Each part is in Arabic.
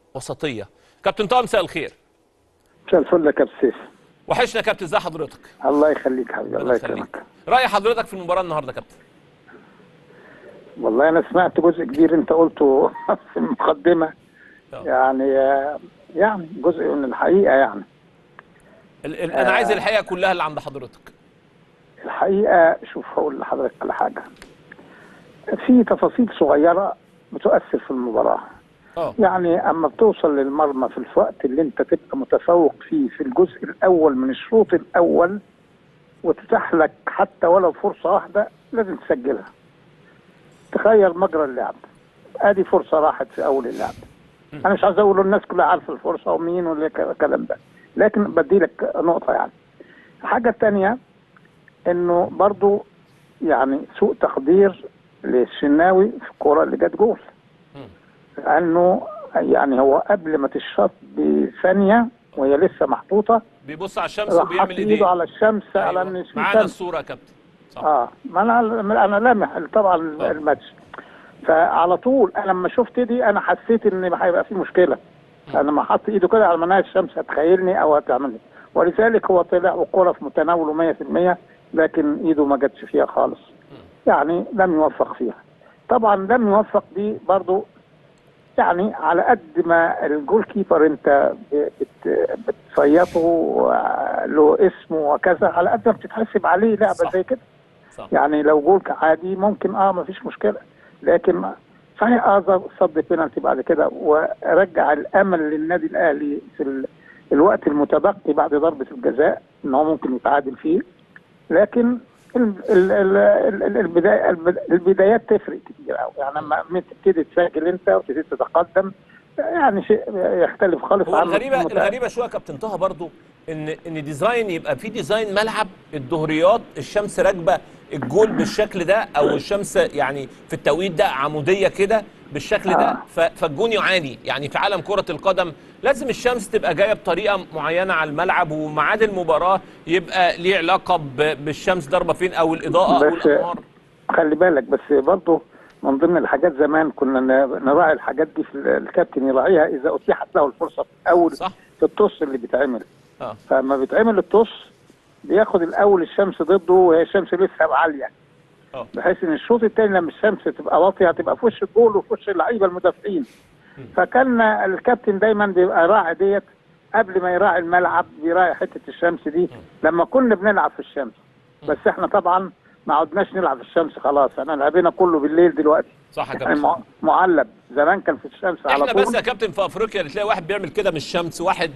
وسطيه. كابتن طه مساء الخير. مساء الفل يا كابتن سيف. وحشنا يا كابتن، ازي حضرتك؟ الله يخليك حبيبي، الله يكرمك. راي حضرتك في المباراه النهارده يا كابتن؟ والله انا سمعت جزء كبير انت قلته في المقدمه. يعني جزء من الحقيقه يعني. انا عايز الحقيقه كلها اللي عند حضرتك. الحقيقه شوف هقول لحضرتك على حاجه. في تفاصيل صغيره بتؤثر في المباراه. يعني اما بتوصل للمرمى في الوقت اللي انت تبقى متفوق فيه في الجزء الاول من الشوط الاول وتتاح لك حتى ولو فرصه واحده لازم تسجلها. تغير مجرى اللعب. ادي فرصه راحت في اول اللعب. انا مش عايز اقول الناس كلها عارفه الفرصه ومين والكلام ده، لكن بدي لك نقطه يعني. الحاجه الثانيه انه برضو يعني سوء تقدير للشناوي في الكوره اللي جت جول. لانه يعني هو قبل ما تشاط بثانيه وهي لسه محطوطه بيبص على الشمس وبيعمل ايده على الشمس. أيوة. على ان معانا الصوره يا كابتن. صح. ما انا لامح طبعا الماتش. فعلى طول انا لما شفت دي انا حسيت ان هيبقى في مشكله. انا لما حط ايده كده على مناهج الشمس هتخيلني او هتعملني، ولذلك هو طلع والكره في متناوله 100%، لكن ايده ما جاتش فيها خالص. يعني لم يوفق فيها. طبعا لم يوفق دي برضو يعني على قد ما الجول كيبر انت بتصيطه له اسمه وكذا، على قد ما بتتحسب عليه لعبه زي كده. صح. يعني لو جول عادي ممكن ما فيش مشكله، لكن صحيح صد بينالتي بعد كده ورجع الامل للنادي الاهلي في الوقت المتبقي بعد ضربه الجزاء ان هو ممكن يتعادل فيه. لكن البدايات تفرق كتير قوي. يعني لما تبتدي تسجل انت وتبتدي تتقدم يعني شيء يختلف خالص. هو الغريبه شويه يا كابتن طه برضو ان ديزاين يبقى في ديزاين ملعب الظهريات الشمس راكبه الجول بالشكل ده، او الشمس يعني في التوقيت ده عموديه كده بالشكل ده، فالجون يعاني. يعني في عالم كره القدم لازم الشمس تبقى جايه بطريقه معينه على الملعب، وميعاد المباراه يبقى ليه علاقه بالشمس ضربه فين او الاضاءه او الانوار. خلي بالك بس برضه من ضمن الحاجات زمان كنا نراعي الحاجات دي، في الكابتن يراعيها اذا اتيحت له الفرصه في اول صح. في الطص اللي بيتعمل. فلما بيتعمل الطص بياخد الاول الشمس ضده وهي الشمس لسه عاليه، بحيث ان الشوط الثاني لما الشمس تبقى واطيه تبقى في وش الجول وفي وش اللعيبه المدافعين. فكان الكابتن دايما بيبقى راعي ديت قبل ما يراعي الملعب، بيراعي حته الشمس دي لما كنا بنلعب في الشمس. بس احنا طبعا ما عدناش نلعب في الشمس خلاص، احنا لعبنا كله بالليل دلوقتي. صح يا كابتن. يعني معلب. زمان كان في الشمس على طول. احنا بس يا كابتن في افريقيا تلاقي واحد بيعمل كده من الشمس، واحد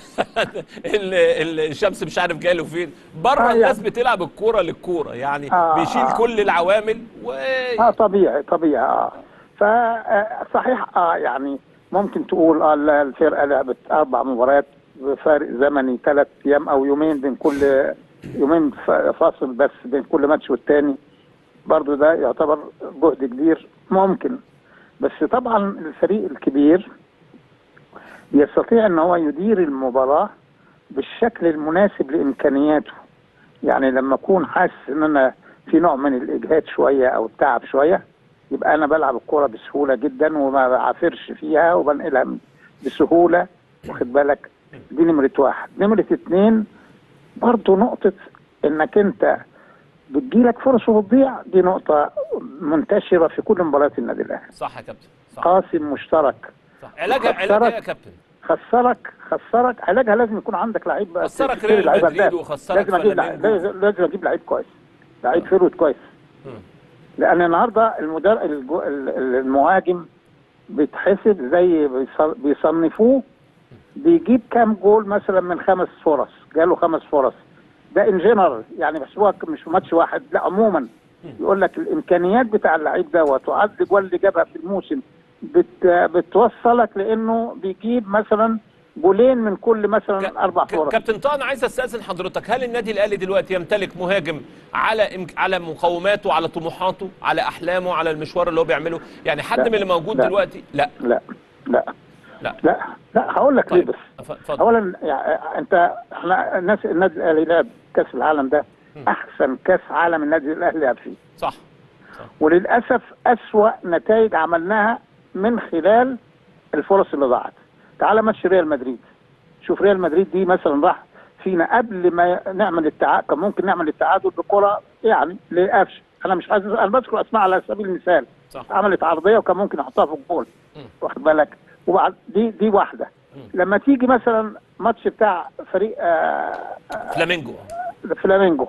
الشمس مش عارف جاي له فين. بره الناس بتلعب الكوره للكوره، يعني بيشيل كل العوامل طبيعي. فصحيح يعني ممكن تقول الفرقه لعبت 4 مباريات بفارق زمني 3 ايام او يومين بين كل يومين فاصل بس بين كل ماتش والتاني. برضو ده يعتبر جهد كبير ممكن، بس طبعا الفريق الكبير يستطيع ان هو يدير المباراة بالشكل المناسب لامكانياته. يعني لما اكون حاسس ان انا في نوع من الاجهاد شوية او التعب شوية، يبقى انا بلعب الكرة بسهولة جدا وما بعافرش فيها وبنقلها بسهولة. واخد بالك؟ دي نمرة 1. نمرة 2 برضو نقطة انك انت بتجيلك فرص وتضيع، دي نقطة منتشرة في كل مباريات النادي الأهلي. صح يا كابتن. صح. قاسم مشترك. صح. علاجها يا كابتن؟ خسرك علاجها لازم يكون عندك لعيب. خسرك ريال مدريد وخسرك لازم اجيب لعيب كويس، لعيب فيرود كويس. لأن النهارده المهاجم بيتحسب زي بيصنفوه بيجيب كام جول مثلا من 5 فرص، جاله 5 فرص. ده ان جنرال يعني بيحسبوها مش ماتش واحد، لا عموما. يقول لك الامكانيات بتاع اللعيب دوت وعدد الجوال اللي جابها في الموسم بتوصلك لانه بيجيب مثلا جولين من كل مثلا 4 فرص. كابتن طه انا عايز استاذن حضرتك، هل النادي الاهلي دلوقتي يمتلك مهاجم على مقوماته، على طموحاته، على احلامه، على المشوار اللي هو بيعمله؟ يعني حد من اللي موجود دلوقتي؟ لا هقول لك طيب. ليه بس. اولا يعني احنا النادي الاهلي لعب كاس العالم ده احسن كاس عالم النادي الاهلي لعب فيه. صح. وللاسف اسوأ نتائج عملناها من خلال الفرص اللي ضاعت. تعالى ماتش ريال مدريد، شوف ريال مدريد دي مثلا راح فينا قبل ما نعمل التعادل، كان ممكن نعمل التعادل بكره يعني لقفش، انا مش عايز انا بذكر اسماء على سبيل المثال. صح. عملت عرضيه وكان ممكن يحطها في الجول، واخد بالك؟ وبعد دي واحده. لما تيجي مثلا ماتش بتاع فريق فلامينجو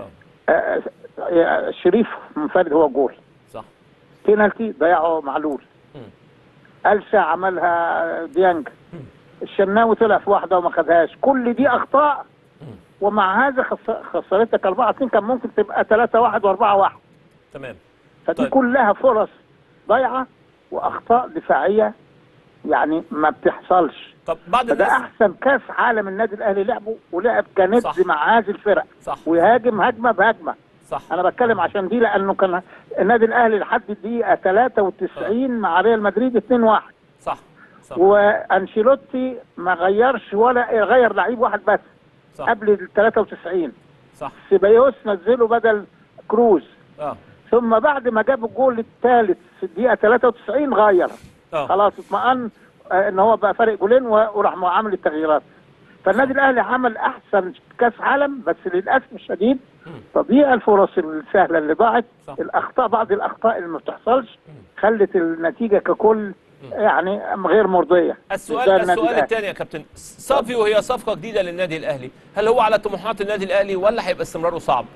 شريف منفرد هو جول، صح. بينالتي ضيعه معلول، ألسا عملها ديانج، الشناوي طلع في واحده وما خدهاش، كل دي اخطاء، ومع هذا خسرتك 4-2، كان ممكن تبقى 3-1 و4-1. تمام. فدي طيب. كلها فرص ضايعه واخطاء دفاعيه يعني ما بتحصلش. طب بعض فده الناس احسن كاس عالم النادي الاهلي لعبه، ولعب كند مع هذه الفرق، صح. ويهاجم هجمه بهجمه، صح. انا بتكلم عشان دي، لانه كان النادي الاهلي لحد الدقيقه 93 مع ريال مدريد 2-1. صح. صح. وانشيلوتي ما غيرش ولا غير لعيب واحد بس. صح. قبل ال 93 صح. سيبايوس نزله بدل كروز. ثم بعد ما جاب الجول الثالث في الدقيقه 93 غير. خلاص اطمئن ان هو بقى فارق جولين، وراح عامل التغييرات. فالنادي الاهلي عمل احسن كاس عالم، بس للاسف الشديد تضييع الفرص السهله اللي ضاعت، الاخطاء، بعض الاخطاء اللي ما بتحصلش خلت النتيجه ككل يعني غير مرضيه. السؤال الثاني يا كابتن، صافيو هي صفقه جديده للنادي الاهلي، هل هو على طموحات النادي الاهلي ولا هيبقى استمراره صعب؟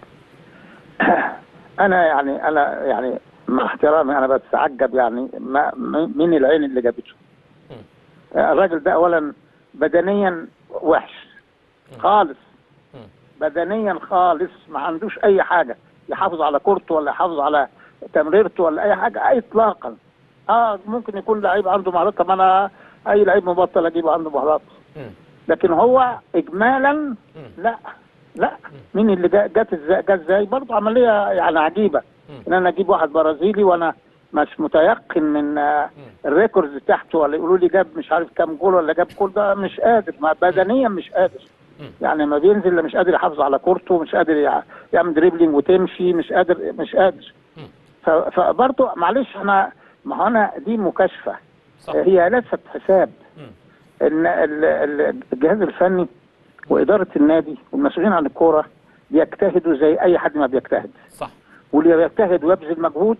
انا يعني مع احترامي انا بتعجب يعني مين العين اللي جابته. الراجل ده اولا بدنيا وحش خالص، بدنيا خالص، ما عندوش اي حاجه يحافظ على كورته ولا يحافظ على تمريرته ولا اي حاجه اطلاقا. ممكن يكون لعيب عنده مهارات، طب انا اي لعيب مبطل اجيبه عنده مهارات، لكن هو اجمالا لا. مين اللي جت ازاي برضه عمليه يعني عجيبه، ان انا اجيب واحد برازيلي وانا مش متيقن من الريكوردز بتاعته، ولا يقولوا لي جاب مش عارف كام جول ولا جاب جول، ده مش قادر، ما بدنيا مش قادر، يعني ما بينزل مش قادر يحافظ على كورته، مش قادر يعمل دريبلينج وتمشي، مش قادر. فبرضه معلش ما هو انا دي مكاشفه، هي ليست حساب. ان الجهاز الفني واداره النادي والمسؤولين عن الكوره بيجتهدوا زي اي حد ما بيجتهد، صح. واللي بيجتهد ويبذل مجهود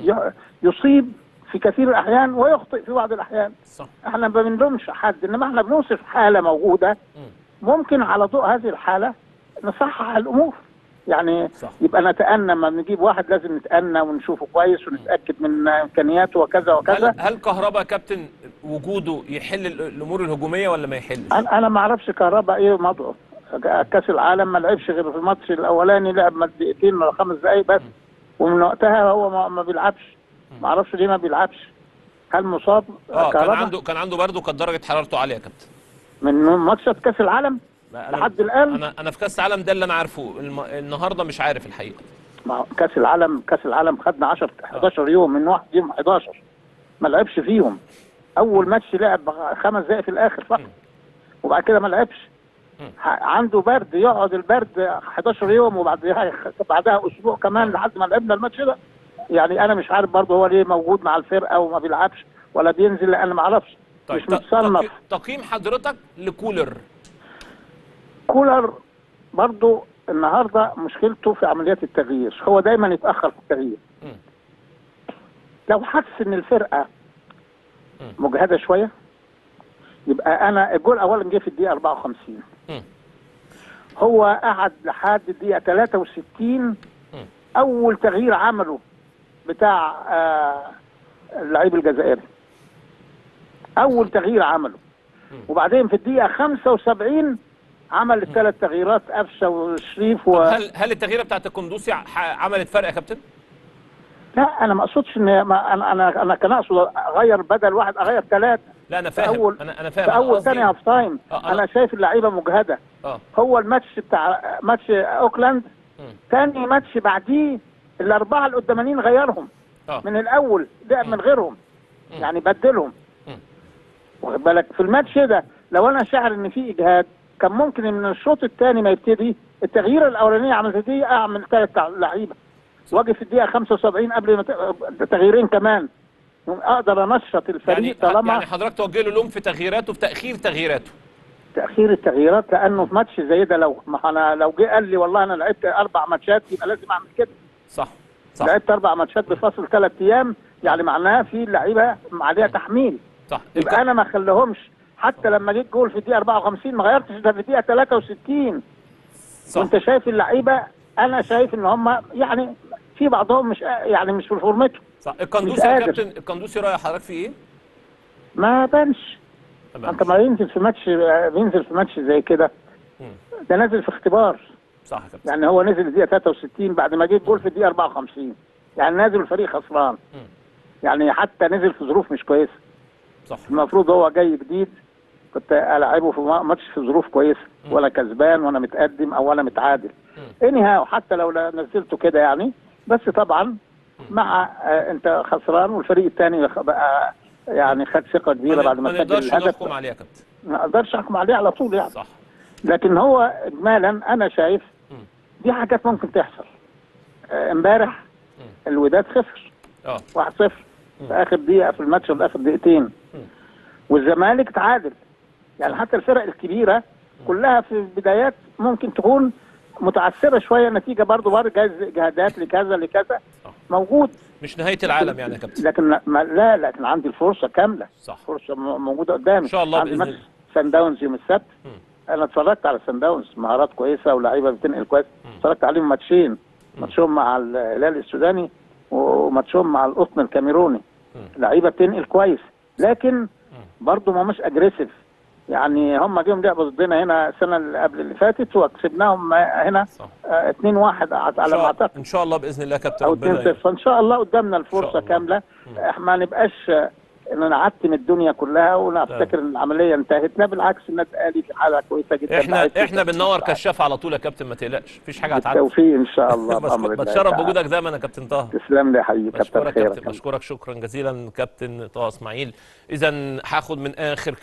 يصيب في كثير الاحيان ويخطئ في بعض الاحيان، صح. احنا ما بنلومش حد، انما احنا بنوصف حاله موجوده، ممكن على ضوء هذه الحاله نصحح الامور، يعني صح. يبقى نتأنى، لما بنجيب واحد لازم نتأنى ونشوفه كويس ونتأكد من امكانياته وكذا وكذا. هل كهربا كابتن وجوده يحل الامور الهجوميه ولا ما يحلش؟ انا ما اعرفش كهربا ايه موضوعه. كاس العالم ما لعبش غير في الماتش الاولاني، لعب دقيقتين ولا 5 دقائق بس، ومن وقتها هو ما بيلعبش، ما اعرفش ليه ما بيلعبش. هل مصاب كهربا؟ كان عنده برضه، كانت درجه حرارته عاليه يا كابتن من ماتشات كاس العالم لحد الان. انا في كاس العالم ده اللي انا عارفه، النهارده مش عارف الحقيقه. كاس العالم خدنا 11 يوم، من واحد يوم 11 ما لعبش فيهم. اول ماتش لعب 5 دقائق في الاخر فقط، وبعد كده ما لعبش. عنده برد، يقعد البرد 11 يوم وبعدها اسبوع كمان لحد ما لعبنا الماتش ده. يعني انا مش عارف برضه هو ليه موجود مع الفرقه وما بيلعبش ولا بينزل، لان ما اعرفش. طيب مش متصنف. تقييم حضرتك لكولر برضه النهارده مشكلته في عمليات التغيير، هو دايما يتاخر في التغيير. لو حس ان الفرقه مجهده شويه، يبقى انا الجول اولا جه في الدقيقه 54، هو قعد لحد الدقيقه 63 اول تغيير عمله بتاع اللعيب الجزائري، اول تغيير عمله، وبعدين في الدقيقه 75 عمل ال3 تغييرات، قفشه وشريف هل التغييره بتاعت القندوسي عملت فرق يا كابتن؟ لا انا ما اقصدش ان انا كان اقصد اغير بدل واحد اغير 3. لا انا فاهم، انا فاهم. في اول ثاني هاف تايم انا شايف اللعيبه مجهده. هو الماتش بتاع ماتش اوكلاند ثاني ماتش بعديه الاربعه القدامانيين غيرهم من الاول، لعب من غيرهم، يعني بدلهم. واخد بالك في الماتش ده لو انا شاعر ان في اجهاد، كان ممكن من الشوط الثاني ما يبتدي التغيير الاولانيه عملت دي، اعمل 3 لعيبه واجي في الدقيقه 75 قبل ما تغييرين كمان، اقدر انشط الفريق طالما يعني حضرتك توجه له لوم في تغييراته، في تاخير تغييراته. تاخير التغييرات، لانه في ماتش زي ده لو جه قال لي والله انا لعبت 4 ماتشات يبقى لازم اعمل كده. صح. لعبت 4 ماتشات بفاصل 3 ايام، يعني معناها في لعيبه عليها تحميل. صح. يبقى انا ما اخليهمش حتى لما جيت جول في الدقيقه 54 ما غيرتش ده في الدقيقه 63. صح. وانت شايف اللعيبه، انا شايف ان هم يعني في بعضهم مش في فورمته. صح. القندوسي يا كابتن، القندوسي راي حضرتك في ايه؟ ما بانش. انت ما بينزل في ماتش زي كده، ده نازل في اختبار. صح يا كابتن. يعني هو نزل الدقيقه 63 بعد ما جيت جول في الدقيقه 54، يعني نازل الفريق خسران. يعني حتى نزل في ظروف مش كويسه. صح. المفروض هو جاي جديد كنت العبه في ماتش في ظروف كويسه، ولا كسبان ولا متقدم او ولا متعادل. انهاء حتى لو نزلته كده يعني، بس طبعا مع انت خسران والفريق الثاني بقى يعني خد ثقه كبيره بعد ما سجل الهدف. ما نقدرش نحكم عليه يا كابتن. ما اقدرش احكم عليه على طول يعني. صح. لكن هو اجمالا انا شايف دي حاجات ممكن تحصل. امبارح الوداد خسر 1-0 في اخر دقيقه في الماتش، في اخر دقيقتين. والزمالك تعادل. يعني حتى الفرق الكبيره كلها في البدايات ممكن تكون متعثره شويه، نتيجه برضه جهادات لكذا موجود. مش نهايه العالم يعني يا كابتن. لكن لكن عندي الفرصه كامله. صح. فرصه موجوده قدامي ان شاء الله عندي باذن الله. سان داونز يوم السبت. انا اتفرجت على سان داونز، مهارات كويسه ولاعيبه بتنقل كويس. اتفرجت عليهم ماتشين مع الهلال السوداني وماتشهم مع القطن الكاميروني. لعيبه بتنقل كويس، لكن برضه ما مش اجريسيف. يعني هم جم لعبوا ضدنا هنا السنه اللي قبل اللي فاتت وكسبناهم هنا 2-1 على ما اعتقد. ان شاء الله باذن الله يا كابتن. او 2-0. فان شاء الله قدامنا الفرصه كامله. ما نبقاش ان نعتم الدنيا كلها ونفتكر ان العمليه انتهت. لا بالعكس، النادي الاهلي في حاله كويسه جدا. احنا بننور كشاف على طول يا كابتن، ما تقلقش، مفيش حاجه هتعدي. بالتوفيق ان شاء الله. بتشرف بوجودك دايما يا كابتن طه. تسلم لي يا حبيبي، كتر خيرك. بشكرك شكرا جزيلا كابتن طه اسماعيل. اذا هاخد من اخر